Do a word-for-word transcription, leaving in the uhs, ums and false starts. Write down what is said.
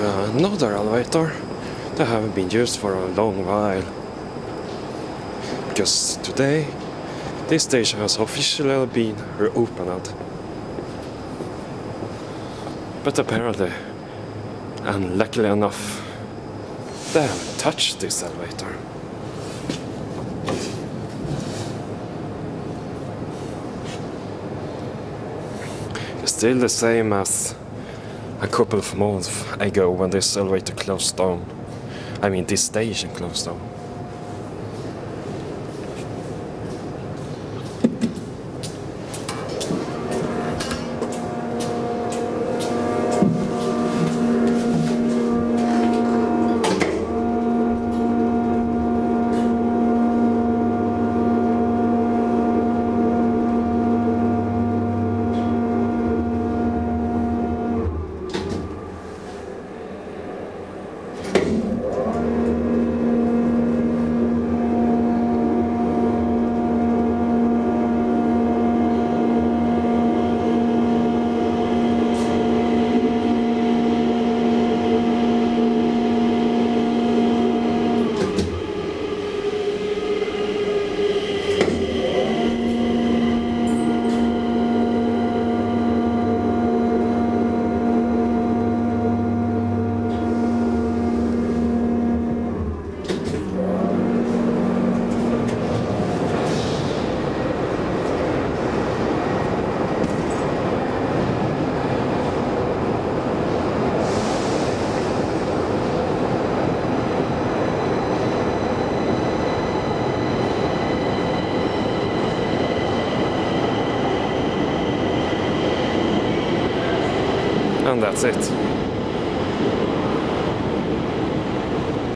another elevator that haven't been used for a long while. Because today, this station has officially been reopened. But apparently, and luckily enough, they haven't touched this elevator. It's still the same as a couple of months ago when this elevator closed down. I mean, this station closed down. And that's it.